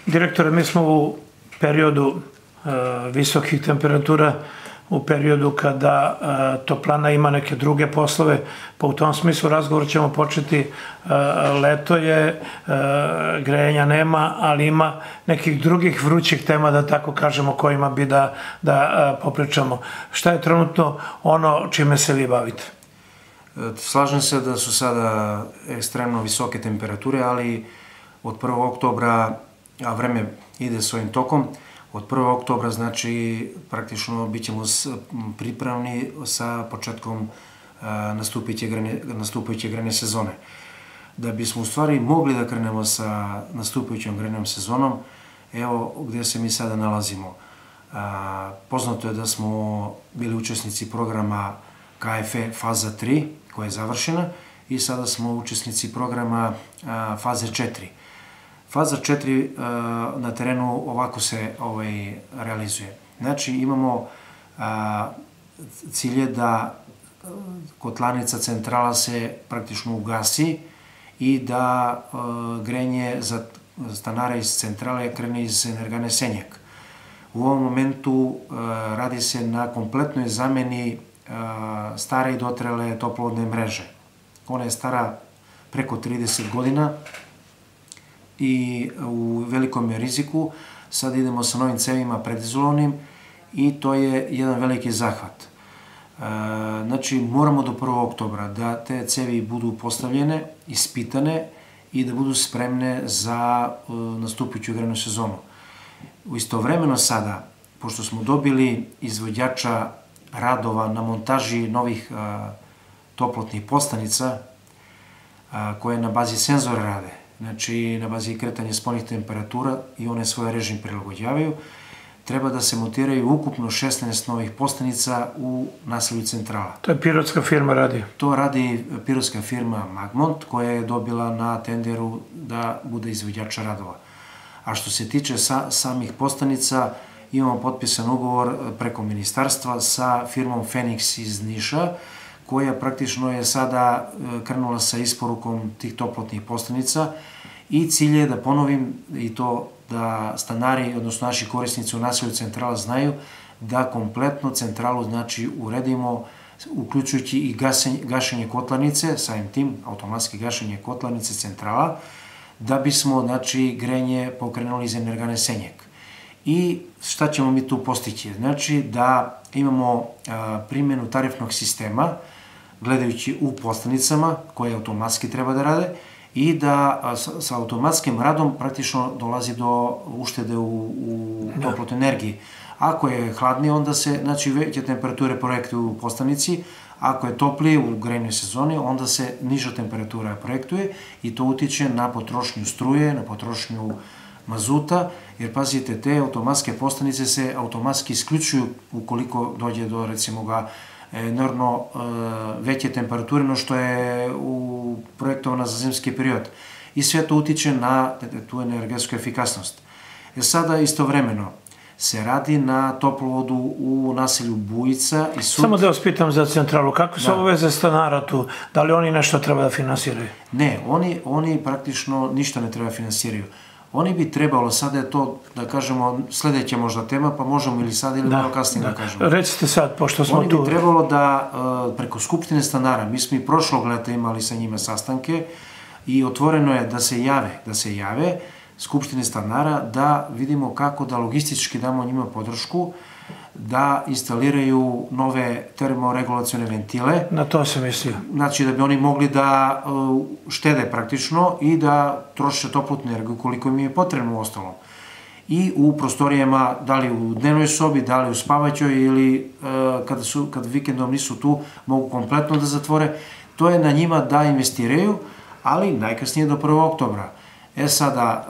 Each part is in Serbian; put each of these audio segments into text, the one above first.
Direktore, mi smo u periodu visokih temperatura, u periodu kada toplana ima neke druge poslove, pa u tom smislu razgovor ćemo početi. Leto je, grejanja nema, ali ima nekih drugih vrućih tema, da tako kažemo, kojima bi da popričamo. Šta je trenutno ono čime se vi bavite? Slažem se da su sada ekstremno visoke temperature, ali od 1. oktobra, a vreme ide svojim tokom, od 1. oktobra, znači, praktično bit ćemo pripravni sa početkom nastupajuće grejne sezone. Da bismo u stvari mogli da krenemo sa nastupajućom grejnom sezonom, evo gde se mi sada nalazimo. Poznato je da smo bili učesnici programa KFE faza 3, koja je završena, i sada smo učesnici programa faze 4. Faza 4 na terenu ovako se realizuje. Znači, imamo cilje da kotlarnica centrala se praktično ugasi i da grejanje za stanare iz centrale krene iz energane Senjak. U ovom momentu radi se na kompletnoj zameni stare i dotrajale toplovodne mreže. Ona je stara preko 30 godina i u velikom je riziku. Sad idemo sa novim cevima predizolovnim i to je jedan veliki zahvat. Znači, moramo do 1. oktobra da te cevi budu postavljene, ispitane i da budu spremne za nastupajuću grejnu sezonu. Istovremeno sada, pošto smo dobili izvođača radova na montaži novih toplotnih postanica koje na bazi senzora rade, znači na bazi kretanja spoljnih temperatura, i one svoj režim prilagođavaju, treba da se montiraju ukupno 16 novih postanica u naselju centrala. To je pirotska firma radi? To radi pirotska firma Magmont, koja je dobila na tenderu da bude izvođača radova. A što se tiče samih postanica, imamo potpisan ugovor preko ministarstva sa firmom Fenix iz Niša, koja praktično je sada krenula sa isporukom tih toplotnih postanica, i cilj je, da ponovim i to, da stanari, odnosno naši korisnici u naselju centrala znaju da kompletnu centralu, znači, uredimo, uključujući i gašenje kotlarnice, samim tim automatski gašenje kotlarnice centrala, da bismo, znači, grejanje pokrenuli iz energane Senjak. I šta ćemo mi tu postići? Znači, da imamo primjenu tarifnog sistema, gledajući u postanicama koje automatski treba da rade, i da sa automatskim radom praktično dolazi do uštede u toplotnoj energiji. Ako je hladnije, onda se, znači, veće temperature projektuju u postanici, ako je toplije u grejnoj sezoni, onda se niža temperatura projektuje, i to utiče na potrošnju struje, na potrošnju mazuta, jer pazite, te automatske postanice se automatski isključuju ukoliko dođe do, recimo, enormno veće temperature no što je projektovana za zimski period. I sve to utiče na tu energetsku efikasnost. Sada istovremeno se radi na toplovodu u naselju Bujica i Sud. Samo da vas pitam za centralu, kako su obaveze stanara tu? Da li oni nešto treba da finansiraju? Ne, oni praktično ništa ne treba finansiraju. Oni bi trebalo, sada je to, da kažemo, sledeća možda tema, pa možemo ili sad ili malo kasnije da kažemo. Recite sad, pošto smo tu. Oni bi trebalo da preko Skupštine stanara, mi smo i prošlog leta imali sa njima sastanke i otvoreno je da se jave Skupštine stanara, da vidimo kako da logistički damo njima podršku, da instaliraju nove termoregulacione ventile. Na to sam mislio. Znači, da bi oni mogli da štede praktično i da troše toplotnu energiju koliko im je potrebno u ostalom. I u prostorijama, da li u dnevnoj sobi, da li u spavaćoj, ili kad vikendom nisu tu, mogu kompletno da zatvore. To je na njima da investiraju, ali najkasnije do 1. oktobra. Sada,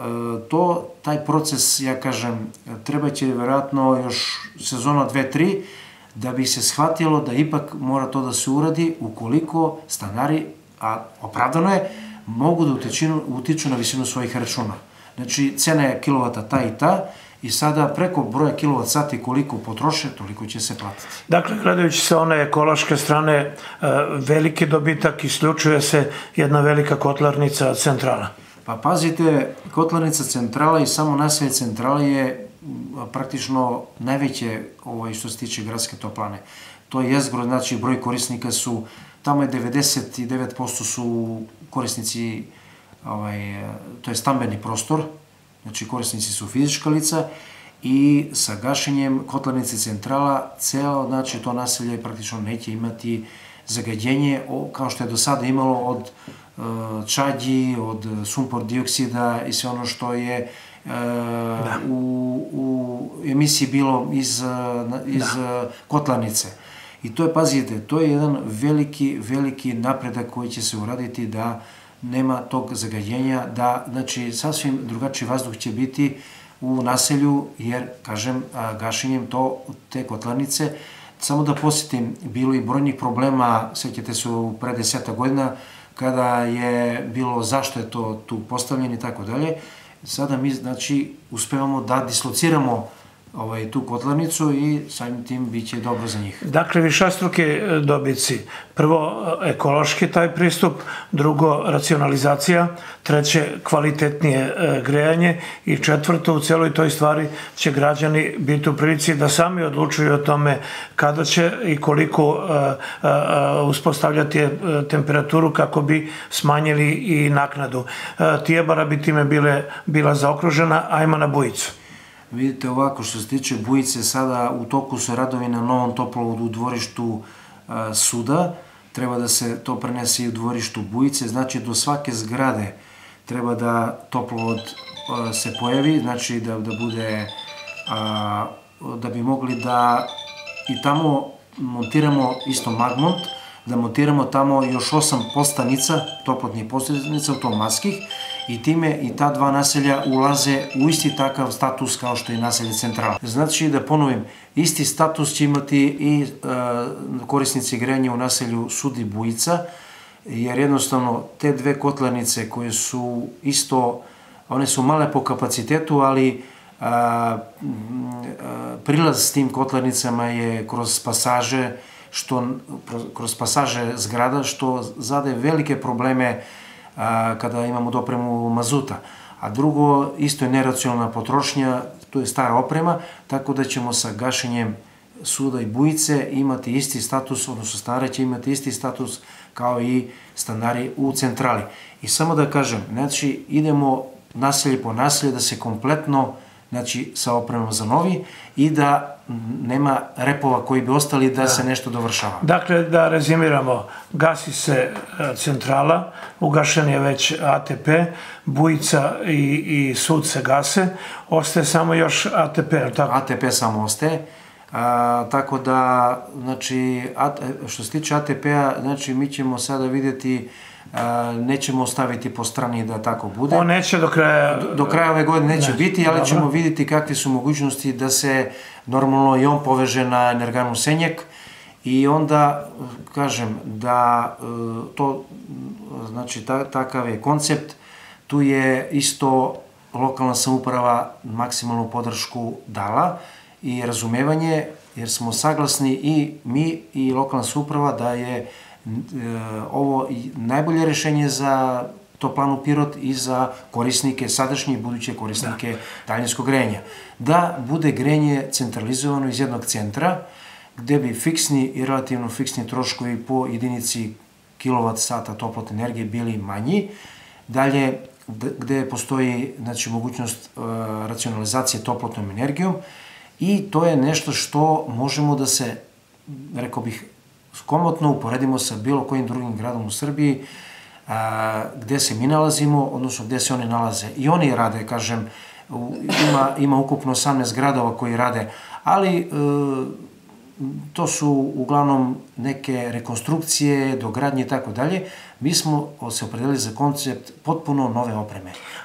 taj proces, ja kažem, treba će verovatno još sezona 2-3 da bi se shvatilo da ipak mora to da se uradi ukoliko stanari, a opravdano je, mogu da utiču na visinu svojih računa. Znači, cena je kilovata ta i ta, i sada preko broja kilovat sati koliko potroše, toliko će se platiti. Dakle, gledajući sa one ekološke strane, veliki dobitak, isključuje se jedna velika kotlarnica centrala. Pa pazite, kotlarnica centrala i samo naselje centrala je praktično najveće što se tiče gradske toplane. To je jezgro, znači broj korisnika su, tamo je 99% su korisnici, to je stambeni prostor, znači korisnici su fizička lica i sa gašenjem kotlarnice centrala celo, znači to naselje praktično neće imati zagađenje kao što je do sada imalo od čađi, od sumpor dioksida i sve ono što je u emisiji bilo iz kotlarnice. I to je, pazite, to je jedan veliki napredak koji će se uraditi da nema tog zagađenja, da, znači, sasvim drugačiji vazduh će biti u naselju, jer, kažem, gašenjem te kotlarnice, samo da posjetim, bilo i brojnih problema, sjećate se pre 10 godina, kada je bilo zašto je to tu postavljeno i tako dalje. Sada mi, znači, uspevamo da dislociramo tu kotlarnicu i samim tim bit će dobro za njih. Dakle, višestruki dobici. Prvo, ekološki taj pristup, drugo, racionalizacija, treće, kvalitetnije grejanje i četvrto, u celoj toj stvari će građani biti u prilici da sami odlučuju o tome kada će i koliko uspostavljati temperaturu kako bi smanjili i naknadu. Tijebara bi time bila zaokružena, ajmo na Bujicu. Vidite ovako, što se tiče Bujice, sada u toku su radovi na novom toplovodu u dvorištu suda, treba da se to prenese i u dvorištu Bujice, znači do svake zgrade treba da toplovod se pojavi, znači da bude, da bi mogli da i tamo montiramo isto Magmont, da montiramo tamo još 8 postanica, toplotnih postanica, u to maskih, i time i ta dva naselja ulaze u isti takav status kao što je naselje centrala. Znači, da ponovim, isti status će imati i korisnici grejanja u naselju Sud i Bujica, jer jednostavno te dve kotlarnice koje su isto, one su male po kapacitetu, ali prilaz s tim kotlarnicama je kroz pasaže zgrada, što zadaje velike probleme kada imamo dopremu mazuta. A drugo, isto je neracionalna potrošnja, to je stara oprema, tako da ćemo sa gašenjem Suda i Bujice imati isti status, odnosno stanari će imati isti status kao i stanari u centrali. I samo da kažem, znači idemo naselje po naselje da se kompletno, znači sa opremom za novi i da nema repova koji bi ostali da se nešto dovršava. Dakle, da rezimiramo, gasi se centrala, ugašen je već ATP, Bujica i Sud se gase, ostaje samo još ATP, ali tako? ATP samo ostaje, tako da, znači, što se tiče ATP-a, znači mi ćemo sada vidjeti, nećemo ostaviti po strani da tako bude. On neće do kraja... Do kraja ove godine neće biti, ali ćemo vidjeti kakve su mogućnosti da se normalno i on poveže na energanu Senjak i onda, kažem, da to, znači, takav je koncept. Tu je isto lokalna samouprava maksimalnu podršku dala i razumevanje, jer smo saglasni i mi i lokalna samouprava da je ovo najbolje rešenje za toplanu Pirot i za korisnike, sadašnje i buduće korisnike daljinskog grejanja. Da bude grejanje centralizovano iz jednog centra, gde bi fiksni i relativno fiksni troškovi po jedinici kWh toplotne energije bili manji. Dalje, gde postoji, znači, mogućnost racionalizacije toplotnom energijom i to je nešto što možemo da se, rekao bih, komotno uporedimo sa bilo kojim drugim gradom u Srbiji gde se mi nalazimo, odnosno gde se oni nalaze. I oni rade, kažem, ima ukupno 18 gradova koji rade, ali to su uglavnom neke rekonstrukcije, dogradnje i tako dalje. Mi smo se opredelili za koncept potpuno nove opreme.